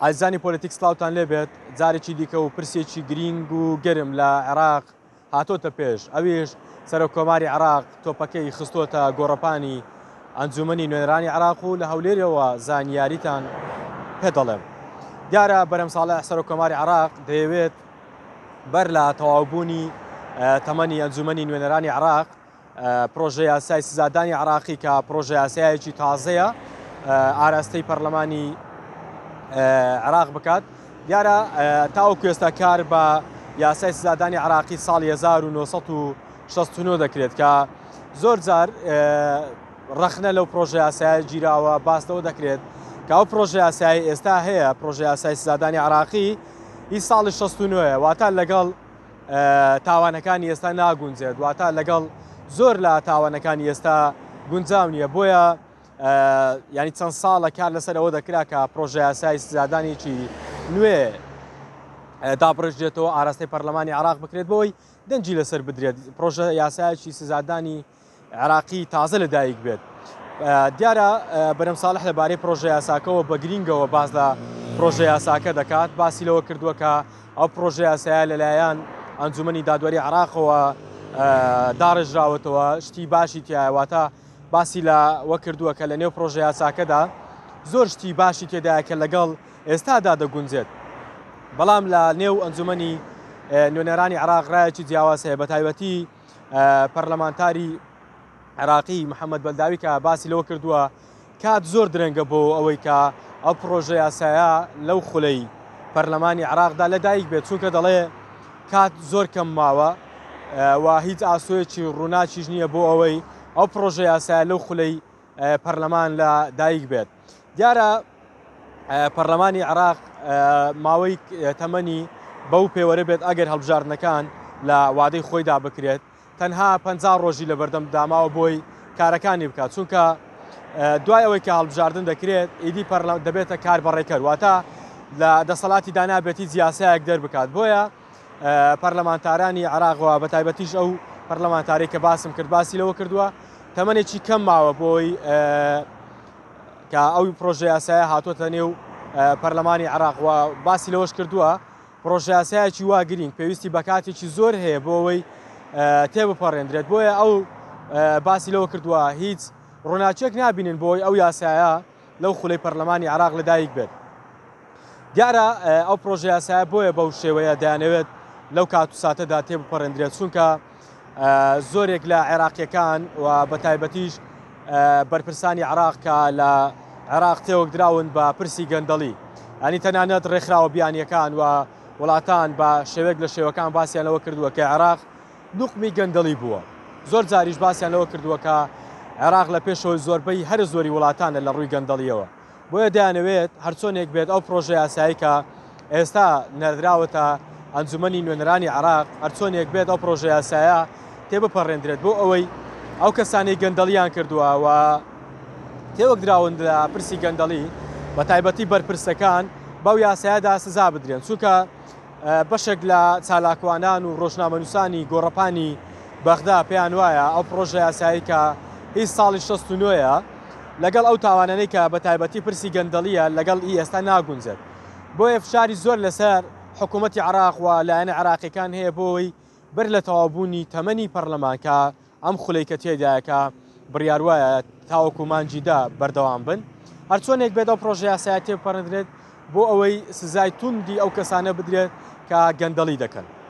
ئازانی پۆلیتیک سلااوان لێبێت جارێکی دیکە و پرسێکی گرنگ و گەرم لە عێراق هاتۆتە پێش ئەویش سەرۆکۆماری عێراق تۆپەکەی خستۆتە گۆڕەپانی ئەنجومەنی نوێنەرانی عێراق و لە هەولێرەوە زانیاریتان پێ دەڵێم. دیارە بەرەمساڵح سەرۆکۆماری عێراق دەیەوێت بەر لە تەواوبوونی تەمەنی ئەنجومەنی نوێنەرانی عێراق پرۆژە یاسای سزادانی عێراقی کە پرۆژە یاسایەکی تازەیە ئاراستەی پەرلەمانی عێراق بکات. دیارە تاوەکو ئێستا کار بە یاسای سزادانی عێراقی ساڵی 1969 دەکرێت کە زۆر جار ڕەخنە لەو پرۆژە یاسایە گیراوە باس لەوە دەکرێت کە ئەو پرۆژە یاسایی ئێستا هەیە پرۆژە یاسای سزادانی عێراقی هی ساڵی 69 واتە لەگەڵ تاوانەکانی ئێستا ناگونجێت واتە لەگەڵ زۆر لە تاوانەکانی ئێستا گونجاو نییە بۆیە ینی چەند ساڵە کار لەسەر ئەوە دەکرا کە پرۆژە یاسای سزادانێکی نوێ دابڕژێتەوە ئاراستەی پەرلەمانی عێراق بکرێت بۆی دەنجی لەسەر بدرێت پرۆژە یاسایەکی سزادانی عێراقی تازە لەدایک بێت. دیارە بەرەمساڵح لەبارەی پرۆژە یاساکەەوە بە گرنگەوە باز لە پرۆژە یاساکە دەکات باسی لەوە کردووە کە ئەو پرۆژە یاسایە لەلایەن ئەنجومەنی دادوەری عێراقەوە داڕژراوەتەوە شتی باشی تایواتە باسی لە وە کردووە کە لە نێو پرۆژە یاساکەدا زۆر شتی باشی تێدایە کە لەگەڵ ئێستادا دەگونجێت بەڵام لە نێو ئەنجومەنی نوێنەرانی عێراق ڕایەکی جیاواز هەیە بە تایبەتی پەرلەمانتاری عێراقی محەممەد بەلداوی کە باسی لەوە کردووە کات زۆر درەنگە بۆ ئەوەی کە ئەو پرۆژە یاسایە لەو خولەی پەرلەمانی عێراقدا لەدایک بێت چونکە دەڵێ کات زۆر کەم ماوە و هیچ ئاسۆیەکی ڕووناکیش نییە بۆ ئەوەی ئەو پرۆژە یاسایە لەو خولەی پەرلەمان لە دایک بێت. دیارە پەرلەمانی عێراق ماوەی تەمەنی بەو پێوەرە بێت ئەگەر هەڵبژاردنەکان لە وادەی خۆیدا بکرێت تەنها 50 ڕۆژی لە بەردەم داماوە بۆی کارەکانی بکات چونکە دوای ئەوەی کە هەڵبژاردن دەکرێت ئیدی دەبێتە کار بەڕێکەر واتە لە دەسەڵاتی دانابێتی جیاسایەک دەربکات بۆیە پەرلەمانتارانی عێراقەوە بە تایبەتیش ئەو پەرلەمانتاری کە باسم کرد باسی لەوە کردووە تەمەنێکی کەم ماوە بۆی کە ئەو پرۆژە یاسایە هاتوۆتە نێو پەرلەمانی عێراقەوە باسی لەوەش کردووە پرۆژە یاسایەکی وا گرنگ پێویستی بە کاتێکی زۆر هەیە بۆ ئەوەی تێبپەڕێنرێت بۆیە ئەو باسی لەوە کردووە هیچ ڕووناچێک نابینن بۆی ئەو یاسایە لەو خولەی پەرلەمانی عێراق لەدایک بێت. دیارە ئەو پرۆژە یاسایە بۆیە بەو شێوەیە دەیانەوێت لەو کات و ساتەدا تێبپەڕێنرێت چونکە زۆرێک لە عێراقیەکان و بە تایبەتیش بەرپرسانی عێراق کە لە عێراق تێوەک دراون بە پرسی گەندەڵی ئەنی تەنانەت ڕێکخراوە بیانیەکان و وڵاتان بە شێوەیەک لە شێوەکان باسییان لەوە کردووە کە عێراق دوقمی گەندەڵی بووە زۆر جاریش باسییان لەوە کردووە کە عێراق لە پێشەوەی زۆربەی هەر زۆری وڵاتانە لە ڕووی گەندەڵیەوە بۆیە دەیانەوێت هەرچۆنێک بێت ئەو پرۆژە یاسایی کە ئێستا نەردراوەتە ئەنجومەنی نوێنەرانی عێراق هەرچۆنێک بێت ئەو پرۆژە یاسایە تێبپەڕێنرێت بۆ ئەوەی ئەو کەسانی گەندەڵیان کردووە و تێوەک دراون لە پرسی گەندەڵی بە تایبەتی بەرپرسەکان بەو یاسایەدا سزا بدرێن چونکە بەشێک لە چالاکوانان و ڕۆژنامەنووسانی گۆڕەپانی بەغدا پێیان وایە ئەو پرۆژە یاسایی کە هیچ ساڵی 69ە لەگەڵ ئەو تاوانانەی کە بە تایبەتی پرسی گەندەڵیە لەگەڵ ئێستا ناگونجێت بۆیە فشاری زۆر لەسەر حکوومەتی عێراق و لایەنە عێراقیەکان هەیە بۆی بەر لە تەواوبوونی تەمەنی پەرلەمان کە ئەم خولەی کە تێدایەکە بڕیار وایە تاوەکو مانجیدا بەردەوام بن هەرچۆنێک بێت ئەو پرۆژە یاسایە تێبپەڕێنرێت بۆ ئەوەی سزای توندی ئەو کەسانە بدرێت کە گەندەڵی دەکەن.